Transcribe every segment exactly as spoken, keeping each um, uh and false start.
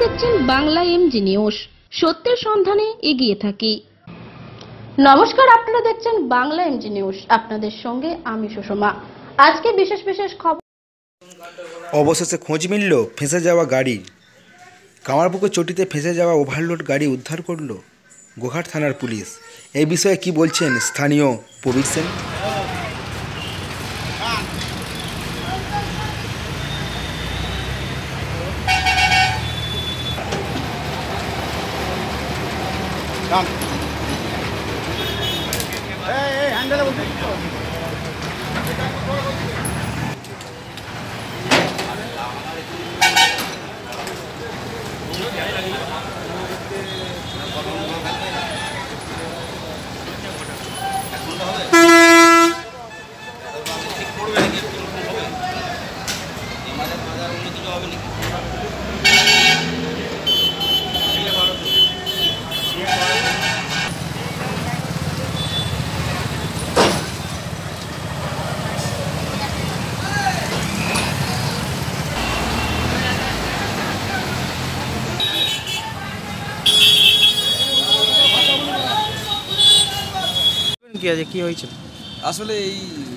দেখছেন Bangla MG news, সত্যের সন্ধানে এগিয়ে থাকি। নমস্কার, আপনারা দেখছেন বাংলা এমজি নিউজ, আপনাদের সঙ্গে আমি সুষমা। আজকে বিশেষ বিশেষ খবর। অবশেষে খোঁজ মিলল ফেঁসে যাওয়া গাড়ি। কামারপুকুর চটিতে ফেঁসে যাওয়া ওভারলোড গাড়ি উদ্ধার করল গোঘাট থানার পুলিশ। এই বিষয়ে কি বলছেন স্থানীয় প্রবীর সেন? কি আছে, কি হয়েছিল? আসলে এই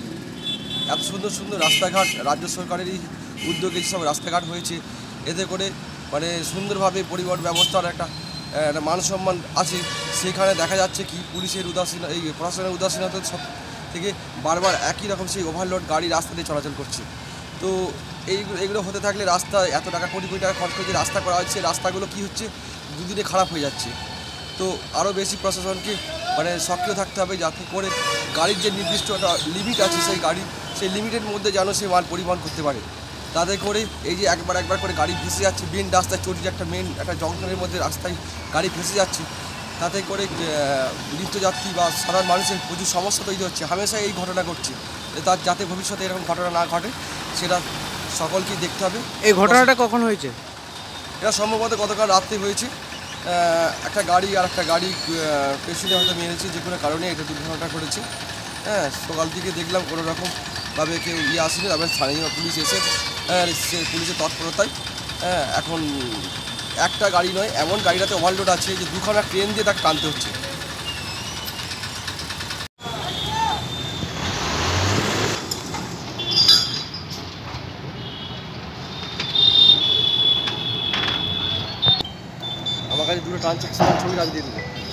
এত সুন্দর সুন্দর রাস্তাঘাট রাজ্য সরকারেরই উদ্যোগে সব রাস্তাঘাট হয়েছে, এতে করে মানে সুন্দরভাবে পরিবহন ব্যবস্থার একটা একটা মান সম্মান আছে। সেখানে দেখা যাচ্ছে কি পুলিশের উদাসীন এই প্রশাসনের উদাসীনতা সব থেকে বারবার একই রকম সেই ওভারলোড গাড়ি রাস্তা দিয়ে চলাচল করছে। তো এইগুলো এগুলো হতে থাকলে রাস্তা এত টাকা কোটি কোটি টাকা খরচ করে যে রাস্তা করা হচ্ছে, রাস্তাগুলো কি হচ্ছে দুদিনে খারাপ হয়ে যাচ্ছে। তো আরও বেশি প্রশাসনকে মানে সক্রিয় থাকতে হবে, যাতে করে গাড়ির যে নির্দিষ্ট একটা লিমিট আছে সেই গাড়ি সেই লিমিটের মধ্যে যেন সে মাল পরিবহন করতে পারে। তাতে করে এই যে একবার একবার করে গাড়ি ভেসে যাচ্ছে, মেন রাস্তায় চটির একটা মেন একটা জংশনের মধ্যে রাস্তায় গাড়ি ভেসে যাচ্ছে, তাতে করে নিত্যযাত্রী বা সাধারণ মানুষের প্রচুর সমস্যা তৈরি হচ্ছে। হামেশা এই ঘটনা ঘটছে, তার যাতে ভবিষ্যতে এরকম ঘটনা না ঘটে সেটা সকলকেই দেখতে হবে। এই ঘটনাটা কখন হয়েছে? এটা সম্ভবত গতকাল রাত্রে হয়েছে। একটা গাড়ি আর একটা গাড়ি পেছনে হয়তো মেরেছে, যে কোনো কারণে এটা দুর্ঘটনাটা করেছে। হ্যাঁ, সকাল থেকে দেখলাম কোনো রকমভাবে কেউ ইয়ে আসেনি, তারপরে স্থানীয় পুলিশ এসে সে পুলিশের তৎপরতায় হ্যাঁ এখন একটা গাড়ি নয়, এমন গাড়িটাতে ওভারলোড আছে যে দুখানা ট্রেন দিয়ে তাকে টানতে হচ্ছে। আমার কাছে দুটো ট্রানজ্যাকশন ছবি রাখি দিয়ে দেবে।